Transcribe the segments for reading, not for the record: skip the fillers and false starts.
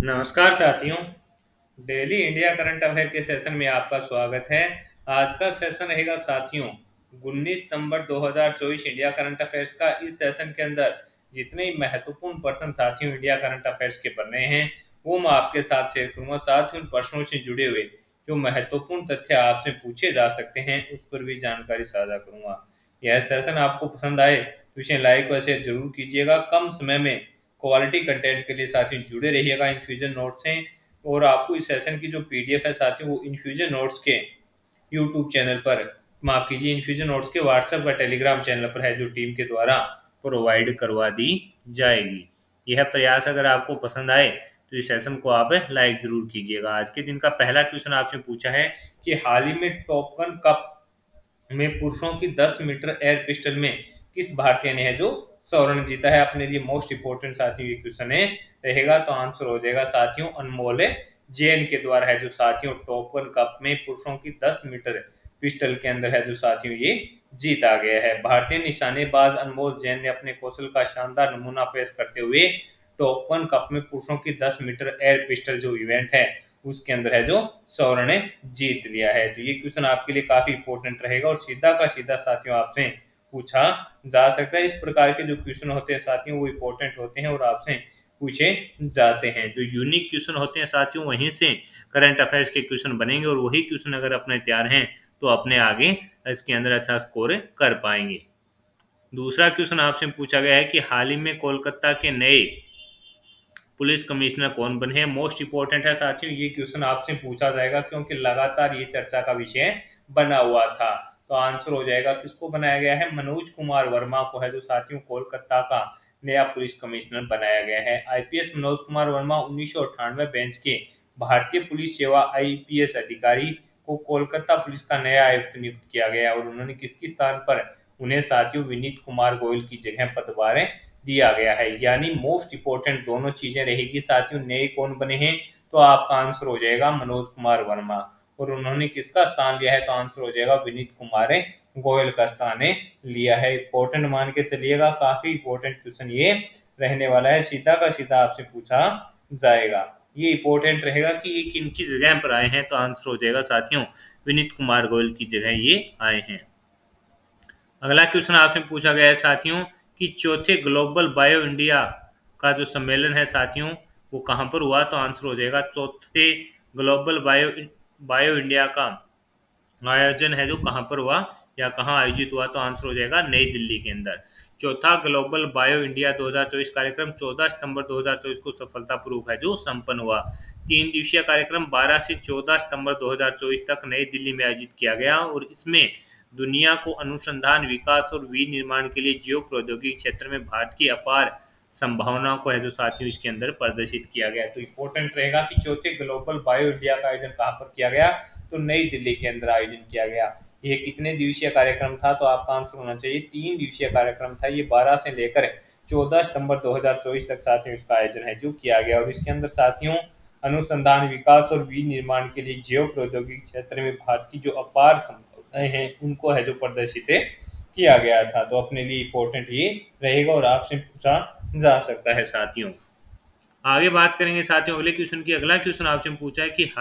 नमस्कार साथियों। Daily India current affair के सेशन में आपका स्वागत है। आज का सेशन रहेगा साथियों 19 सितंबर 2024 इंडिया करंट अफेयर्स का। इस सेशन के अंदर जितने महत्वपूर्ण प्रश्न साथियों इंडिया करंट अफेयर्स के बन रहे हैं वो मैं आपके साथ शेयर करूंगा। साथ ही उन प्रश्नों से जुड़े हुए जो महत्वपूर्ण तथ्य आपसे पूछे जा सकते हैं उस पर भी जानकारी साझा करूंगा। यह सेशन आपको पसंद आए तो इसे लाइक व शेयर जरूर कीजिएगा। कम समय में क्वालिटी कंटेंट के लिए साथियों जुड़े रहिएगा। इन्फ्यूजन नोट्स हैं और आपको इस सेशन की जो पीडीएफ है साथियों वो इन्फ्यूजन नोट्स के यूट्यूब चैनल पर, माफ कीजिए, इन्फ्यूजन नोट्स के व्हाट्सएप व टेलीग्राम चैनल पर है जो टीम के द्वारा प्रोवाइड करवा दी जाएगी। यह प्रयास अगर आपको पसंद आए तो इस सेशन को आप लाइक जरूर कीजिएगा। आज के दिन का पहला क्वेश्चन आपसे पूछा है कि हाल ही में टॉप गन कप में पुरुषों की 10 मीटर एयर पिस्टल में किस भारतीय ने है जो स्वर्ण जीता है। अपने लिए मोस्ट इंपोर्टेंट साथियों ये क्वेश्चन है रहेगा, तो आंसर हो जाएगा साथियों अनमोल जैन के द्वारा है जो साथियों टॉप वन कप में पुरुषों की 10 मीटर पिस्टल के अंदर है जो साथियों ये जीता गया है। भारतीय निशानेबाज अनमोल जैन ने अपने कौशल का शानदार नमूना पेश करते हुए टॉप वन कप में पुरुषों की 10 मीटर एयर पिस्टल जो इवेंट है उसके अंदर है जो स्वर्ण ने जीत लिया है। तो ये क्वेश्चन आपके लिए काफी इंपॉर्टेंट रहेगा और सीधा का सीधा साथियों आपसे पूछा जा सकता है। इस प्रकार के जो क्वेश्चन होते हैं साथियों वो इंपॉर्टेंट होते हैं और आपसे पूछे जाते हैं। जो यूनिक क्वेश्चन होते हैं साथियों वहीं से करंट अफेयर्स के क्वेश्चन बनेंगे और वही क्वेश्चन अगर अपने तैयार हैं तो अपने आगे इसके अंदर अच्छा स्कोर कर पाएंगे। दूसरा क्वेश्चन आपसे पूछा गया है कि हाल ही में कोलकाता के नए पुलिस कमिश्नर कौन बने हैं। मोस्ट इंपोर्टेंट है साथियों, ये क्वेश्चन आपसे पूछा जाएगा क्योंकि लगातार ये चर्चा का विषय बना हुआ था। तो आंसर हो जाएगा किसको बनाया गया है, मनोज कुमार वर्मा को है जो साथियों कोलकाता का नया पुलिस कमिश्नर बनाया गया है। आईपीएस मनोज कुमार वर्मा 1998 बेंच के भारतीय पुलिस सेवा आईपीएस अधिकारी को कोलकाता पुलिस का नया आयुक्त नियुक्त किया गया और उन्होंने किसके स्थान पर उन्हें साथियों विनीत कुमार गोयल की जगह पदभार दिया गया है। यानी मोस्ट इंपोर्टेंट दोनों चीजें रहेगी साथियों। नए कौन बने हैं तो आपका आंसर हो जाएगा मनोज कुमार वर्मा और उन्होंने किसका स्थान लिया है तो आंसर हो जाएगा विनीत कुमार गोयल का स्थान लिया है। इंपॉर्टेंट मान के चलिएगा, काफी इंपॉर्टेंट क्वेश्चन ये रहने वाला है, सीधा का सीधा आपसे पूछा जाएगा। ये इंपॉर्टेंट रहेगा कि ये किन की जगह पर आए हैं तो आंसर हो जाएगा साथियों विनीत कुमार गोयल की जगह ये आए हैं। अगला क्वेश्चन आपसे पूछा गया है साथियों कि चौथे ग्लोबल बायो इंडिया का जो सम्मेलन है साथियों वो कहां पर हुआ तो आंसर हो जाएगा चौथे ग्लोबल बायो इंडिया का आयोजन है जो कहां पर हुआ या कहां आयोजित हुआ तो आंसर हो जाएगा नई दिल्ली के अंदर। चौथा ग्लोबल बायो इंडिया 2024 कार्यक्रम 14 सितंबर 2024 को सफलतापूर्वक है जो संपन्न हुआ। 3 दिवसीय कार्यक्रम 12 से 14 सितंबर 2024 तक नई दिल्ली में आयोजित किया गया और इसमें दुनिया को अनुसंधान विकास और विनिर्माण के लिए जैव प्रौद्योगिकी क्षेत्र में भारत की अपार संभावनाओं को है जो साथियों इसके अंदर प्रदर्शित किया गया। तो इंपॉर्टेंट रहेगा कि चौथे ग्लोबल बायो इंडिया का आयोजन कहां पर किया गया तो नई दिल्ली के अंदर आयोजन किया गया। ये कितने दिवसीय कार्यक्रम था तो आपका आंसर होना चाहिए 3 दिवसीय कार्यक्रम था। ये 12 से लेकर 14 सितंबर 2024 तक साथियों इसका आयोजन है जो किया गया और इसके अंदर साथियों अनुसंधान विकास और विनिर्माण के लिए जैव प्रौद्योगिकी क्षेत्र में भारत की जो अपार संभावनाएं हैं उनको है जो प्रदर्शित किया गया था। तो अपने लिए इंपॉर्टेंट ये रहेगा और आपसे पूछा जा सकता है साथियों। आगे बात करेंगे साथियों अगले क्वेश्चन की। अगला क्वेश्चन आपसे पूछा है कि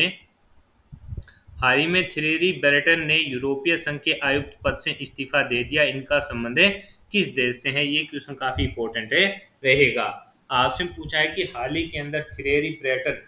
हाल ही में थ्रेरी ब्रेटन ने यूरोपीय संघ के आयुक्त पद से इस्तीफा दे दिया, इनका संबंध किस देश से है। ये क्वेश्चन काफी इंपॉर्टेंट रहेगा। आपसे पूछा है कि हाल ही के अंदर थ्रेरी ब्रेटन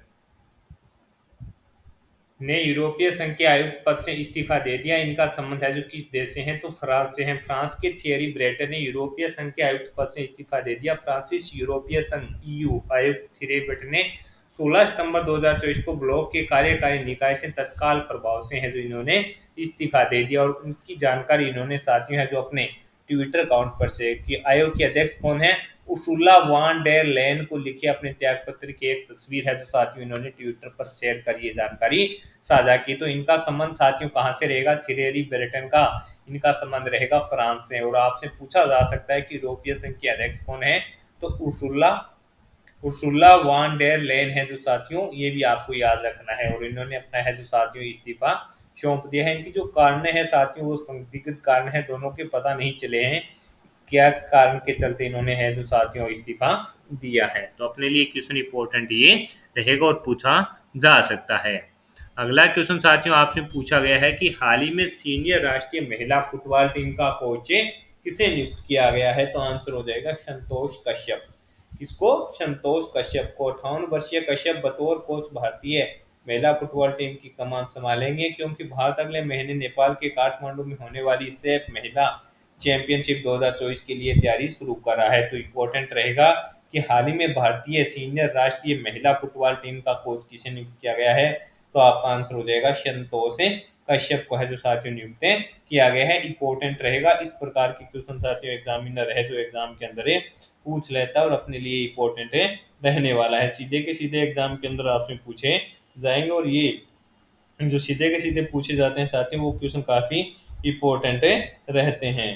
ने यूरोपीय संघ के आयुक्त पद से इस्तीफा दे दिया, इनका संबंध है जो किस देश से है तो फ्रांस से है। फ्रांस के थियरी ब्रेटन ने यूरोपीय संघ के आयुक्त पद से इस्तीफा दे दिया। फ्रांसीसी यूरोपीय संघ ईयू आयुक्त थियरी ब्रेटन ने 16 सितंबर 2024 को ब्लॉक के कार्यकारी निकाय से तत्काल प्रभाव से है जो इन्होंने इस्तीफा दे दिया और उनकी जानकारी इन्होंने साथियों है जो अपने ट्विटर अकाउंट पर से कि आयोग के अध्यक्ष कौन है उर्सुला वॉन डेर लेन को लिखे अपने त्याग पत्र की एक तस्वीर है जो साथियों इन्होंने ट्विटर पर शेयर कर ये जानकारी साझा की। तो इनका संबंध साथियों कहां से रहेगा थियरी ब्रेटन का, इनका संबंध रहेगा फ्रांस से। और आपसे पूछा जा सकता है कि यूरोपीय संघ के अध्यक्ष कौन है तो उर्सुला वॉन डेर लेन है जो साथियों ये भी आपको याद रखना है और इन्होंने अपना है जो साथियों इस्तीफा सौंप दिया है। इनकी जो कारण है साथियों वो संदिग्ध कारण है, दोनों के पता नहीं चले हैं क्या कारण के चलते इन्होंने है जो साथियों इस्तीफा दिया है। तो अपने लिए क्वेश्चन इंपॉर्टेंट ये रहेगा और पूछा जा सकता है। अगला क्वेश्चन साथियों आपसे पूछा गया है कि हाल ही में सीनियर राष्ट्रीय महिला फुटबॉल टीम का कोच किसे नियुक्त किया गया है। तो आंसर हो जाएगा संतोष कश्यप। किसको? संतोष कश्यप को। 58 वर्षीय कश्यप बतौर कोच भारतीय महिला फुटबॉल टीम की कमान संभालेंगे, क्योंकि भारत अगले महीने नेपाल के काठमांडू में होने वाली सैफ महिला चैंपियनशिप 2024 के लिए तैयारी शुरू कर रहा है। तो इम्पोर्टेंट रहेगा कि हाल ही में भारतीय सीनियर राष्ट्रीय महिला फुटबॉल टीम का कोच किसे नियुक्त किया गया है। तो आपका आंसर हो जाएगा संतोष कश्यप को है जो साथियों नियुक्त किया गया है। इंपॉर्टेंट रहेगा इस प्रकार के क्वेश्चन साथियों एग्जामिनर है जो एग्जाम के अंदर पूछ लेता है और अपने लिए इंपॉर्टेंट रहने वाला है। सीधे के सीधे एग्जाम के अंदर आपसे पूछे जाएंगे और ये जो सीधे के सीधे पूछे जाते हैं साथियों वो क्वेश्चन काफी इंपॉर्टेंट रहते हैं।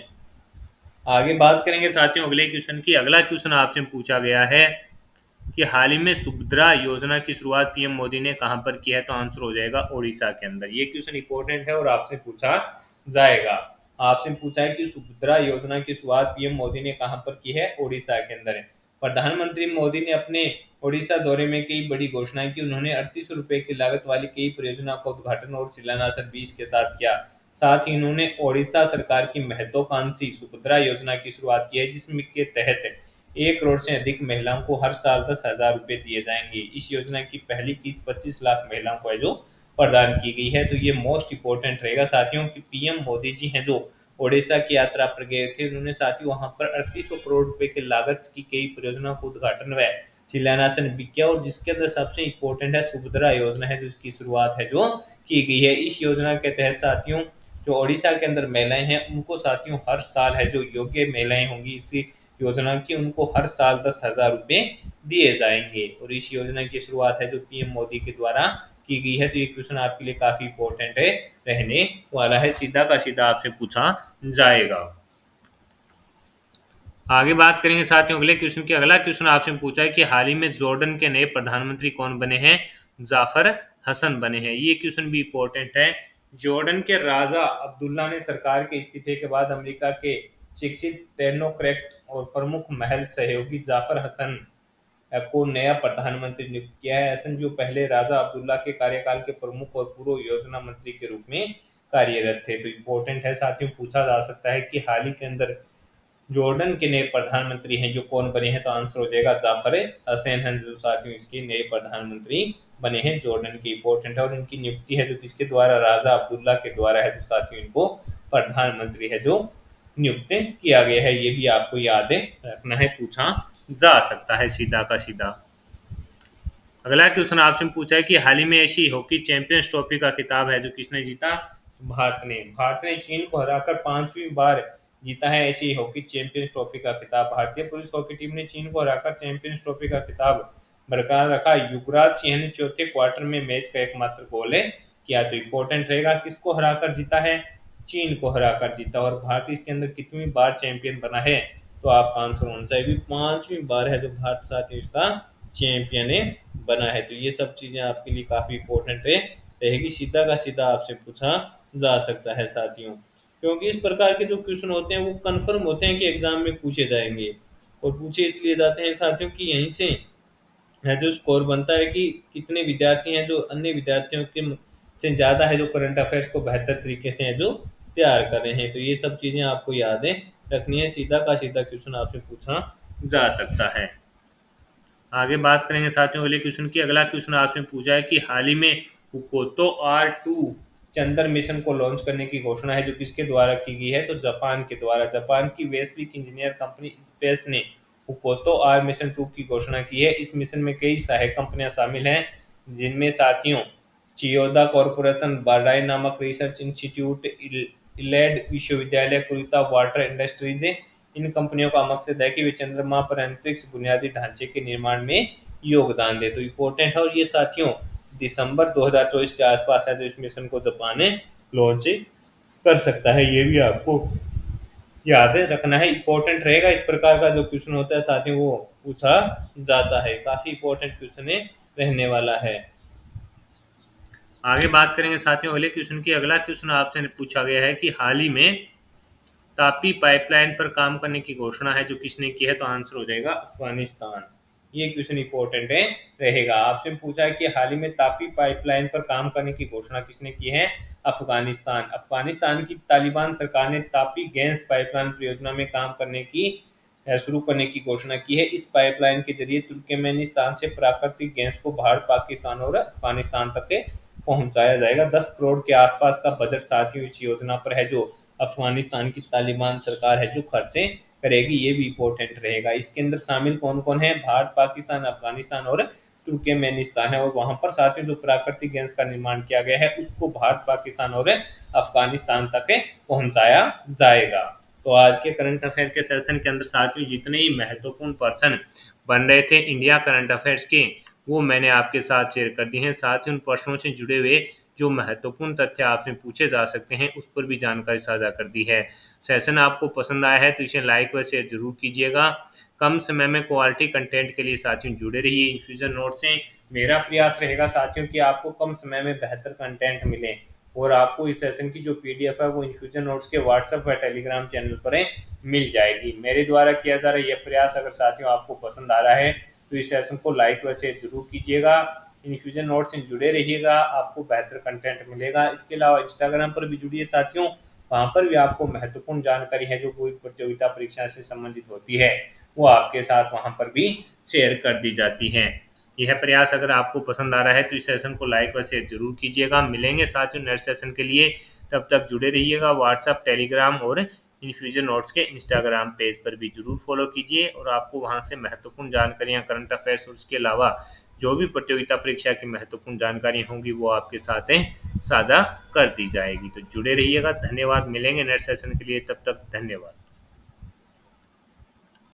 आगे बात करेंगे साथियों अगले क्वेश्चन की। अगला क्वेश्चन आपसे पूछा गया है कि हाल ही में सुभद्रा योजना की शुरुआत पीएम मोदी ने कहां पर की है। तो आंसर हो जाएगा ओडिशा के अंदर। ये क्वेश्चन इंपॉर्टेंट है और आपसे पूछा जाएगा। आपसे पूछा है कि सुभद्रा योजना की शुरुआत पीएम मोदी ने कहां पर की है। ओडिशा के अंदर है। प्रधानमंत्री मोदी ने अपने ओडिशा दौरे में कई बड़ी घोषणाएं की। उन्होंने 3800 रुपए की लागत वाली कई परियोजना का उद्घाटन और शिलान्यास 20 के साथ किया। साथ ही उन्होंने ओडिशा सरकार की महत्वाकांक्षी सुभद्रा योजना की शुरुआत की है, जिसमें के तहत 1 करोड़ से अधिक महिलाओं को हर साल 10,000 रुपए दिए जाएंगे। इस योजना की पहली किस्त 25 लाख महिलाओं को है जो प्रदान की गई है। तो ये मोस्ट इंपोर्टेंट रहेगा साथियों कि पीएम मोदी जी हैं जो ओडिशा की यात्रा पर गए थे, उन्होंने साथियों वहां पर 3800 करोड़ रुपए की लागत की कई परियोजनाओं को उद्घाटन व शिलान्यास भी किया और जिसके अंदर सबसे इंपॉर्टेंट है सुभद्रा योजना है जिसकी शुरुआत है जो की गई है। इस योजना के तहत साथियों जो ओडिशा के अंदर महिलाएं हैं उनको साथियों हर साल है जो योग्य महिलाएं होंगी इसी योजना की उनको हर साल 10,000 रुपए दिए जाएंगे और इस योजना की शुरुआत है जो पीएम मोदी के द्वारा की गई है। तो ये क्वेश्चन आपके लिए काफी इंपॉर्टेंट है रहने वाला है। सीधा का सीधा आपसे पूछा जाएगा। आगे बात करेंगे साथियों अगले क्वेश्चन की। अगला क्वेश्चन आपसे पूछा है कि हाल ही में जॉर्डन के नए प्रधानमंत्री कौन बने हैं। जाफर हसन बने हैं। ये क्वेश्चन भी इंपॉर्टेंट है। जॉर्डन के राजा अब्दुल्ला ने सरकार के इस्तीफे के बाद अमेरिका के शिक्षित टेक्नोक्रेट और प्रमुख महल सहयोगी जाफर हसन को नया प्रधानमंत्री नियुक्त किया है। हसन जो पहले राजा अब्दुल्ला के कार्यकाल के प्रमुख और पूर्व योजना मंत्री के रूप में कार्यरत थे। तो इम्पोर्टेंट है साथियों पूछा जा सकता है कि हाल ही के अंदर जॉर्डन के नए प्रधानमंत्री हैं जो कौन बने हैं। तो आंसर हो जाएगा जाफर हसन हैं जो साथियों इसके नए प्रधानमंत्री बने हैं जॉर्डन के। इंपॉर्टेंट है और इनकी नियुक्ति है जो किसके द्वारा राजा अब्दुल्ला के द्वारा है जो साथियों इनको प्रधानमंत्री है जो नियुक्त किया गया है। ये भी आपको याद रखना है पूछा जा सकता है सीधा का सीधा। अगला क्वेश्चन आपसे पूछा है कि हाल ही में ऐसी हॉकी चैंपियंस ट्रॉफी का खिताब है जो किसने जीता। भारत ने चीन को हराकर 5वीं बार जीता है ऐसी हॉकी चैंपियंस ट्रॉफी का खिताब। भारतीय पुरुष हॉकी टीम ने चीन को हराकर चैंपियंस ट्रॉफी का खिताब बरकरार रखा। युवराज सिंह ने चौथे क्वार्टर में मैच का एकमात्र गोल किया। तो इम्पोर्टेंट रहेगा किसको हराकर जीता है। चीन को हराकर जीता। और भारत इसके अंदर कितनी बार चैंपियन बना है। तो आपका आंसर होना चाहिए 5वीं बार है जो भारत साथ इसका चैंपियन बना है। तो ये सब चीजें आपके लिए काफी इंपॉर्टेंट रहेगी। सीधा का सीधा आपसे पूछा जा सकता है साथियों, क्योंकि इस प्रकार के जो क्वेश्चन होते हैं वो कंफर्म होते हैं कि एग्जाम में पूछे जाएंगे और पूछे इसलिए जाते हैं साथियों कि यहीं से है जो स्कोर बनता है कि कितने विद्यार्थी हैं जो अन्य विद्यार्थियों के से ज्यादा है जो करंट अफेयर्स को बेहतर तरीके से है जो तैयार कर रहे हैं। तो ये सब चीजें आपको याद रखनी है। सीधा का सीधा क्वेश्चन आपसे पूछा जा सकता है। आगे बात करेंगे साथियों अगले क्वेश्चन की। अगला क्वेश्चन आपसे पूछा है कि हाल ही में हुकोतो R2 चंद्र मिशन को लॉन्च करने की घोषणा है जो किसके द्वारा की गई है। तो जापान के द्वारा। जापान की वैश्विक इंजीनियर कंपनी स्पेस ने हुकोतो R मिशन 2 की घोषणा की है। इस मिशन में कई सहायक कंपनियां शामिल हैं जिनमें साथियों चियोदा कॉरपोरेशन, बारडाई नामक रिसर्च इंस्टीट्यूट, इलेड विश्वविद्यालय, कुरिता वाटर इंडस्ट्रीज। इन कंपनियों का मकसद है कि वे चंद्रमा पर अंतरिक्ष बुनियादी ढांचे के निर्माण में योगदान दे। तो इम्पोर्टेंट है और ये साथियों दिसंबर 2024 के आसपास है जो इस मिशन को जापान लॉन्च कर सकता है। ये भी आपको याद रखना है। इंपॉर्टेंट रहेगा इस प्रकार का जो क्वेश्चन होता है साथियों वो पूछा जाता है। काफी इंपॉर्टेंट क्वेश्चन रहने वाला है। आगे बात करेंगे साथियों अगले क्वेश्चन की। अगला क्वेश्चन आपसे पूछा गया है कि हाल ही में तापी पाइपलाइन पर काम करने की घोषणा है जो किसने की है, तो आंसर हो जाएगा अफगानिस्तान। ये क्वेश्चन इंपॉर्टेंट है रहेगा। आपसे पूछा है कि हाल ही में तापी पाइपलाइन पर काम करने की घोषणा किसने की है, अफगानिस्तान। अफगानिस्तान की तालिबान सरकार ने तापी गैस पाइपलाइन परियोजना में काम करने की शुरू करने की घोषणा की है। इस पाइपलाइन के जरिए तुर्कमेनिस्तान से प्राकृतिक गैस को भारत, पाकिस्तान और अफगानिस्तान तक पहुंचाया जाएगा। 10 करोड़ के आसपास का बजट साथियों इस योजना पर है जो अफगानिस्तान की तालिबान सरकार है जो खर्चे करेगी। ये भी इम्पोर्टेंट रहेगा। इसके अंदर शामिल कौन कौन है, भारत, पाकिस्तान, अफगानिस्तान और तुर्कमेनिस्तान है। और वहां पर साथियों जो प्राकृतिक गैस का निर्माण किया गया है उसको भारत, पाकिस्तान और अफगानिस्तान तक पहुंचाया जाएगा। तो आज के करंट अफेयर के सेशन के अंदर साथियों जितने ही महत्वपूर्ण पर्सन बन रहे थे इंडिया करंट अफेयर्स के, वो मैंने आपके साथ शेयर कर दिए हैं। साथ ही उन प्रश्नों से जुड़े हुए जो महत्वपूर्ण तथ्य आपसे पूछे जा सकते हैं उस पर भी जानकारी साझा कर दी है। सेशन आपको पसंद आया है तो इसे लाइक व शेयर जरूर कीजिएगा। कम समय में क्वालिटी कंटेंट के लिए साथियों जुड़े रहिए इन्फ्यूजन नोट से। मेरा प्रयास रहेगा साथियों कि आपको कम समय में बेहतर कंटेंट मिले और आपको इस सेशन की जो पीडीएफ है वो इन्फ्यूजन नोट्स के व्हाट्सएप व टेलीग्राम चैनल पर मिल जाएगी। मेरे द्वारा किया जा रहा यह प्रयास अगर साथियों आपको पसंद आ रहा है तो इस सेशन को लाइक व शेयर जरूर कीजिएगा। इन्फ्यूजन नोट से जुड़े रहिएगा, आपको बेहतर कंटेंट मिलेगा। इसके अलावा इंस्टाग्राम पर भी जुड़िए साथियों, वहाँ पर भी आपको महत्वपूर्ण जानकारी है जो कोई प्रतियोगिता परीक्षा से संबंधित होती है वो आपके साथ वहाँ पर भी शेयर कर दी जाती है। यह प्रयास अगर आपको पसंद आ रहा है तो इस सेशन को लाइक व शेयर जरूर कीजिएगा। मिलेंगे साथियों नेक्स्ट सेशन के लिए, तब तक जुड़े रहिएगा। व्हाट्सएप, टेलीग्राम और इन्फ्यूजन नोट्स के इंस्टाग्राम पेज पर भी जरूर फॉलो कीजिए और आपको वहां से महत्वपूर्ण जानकारियां, करंट अफेयर्स और उसके अलावा जो भी प्रतियोगिता परीक्षा की महत्वपूर्ण जानकारी होंगी वो आपके साथ साझा कर दी जाएगी। तो जुड़े रहिएगा। धन्यवाद। मिलेंगे नेक्स्ट सेशन के लिए, तब तक धन्यवाद।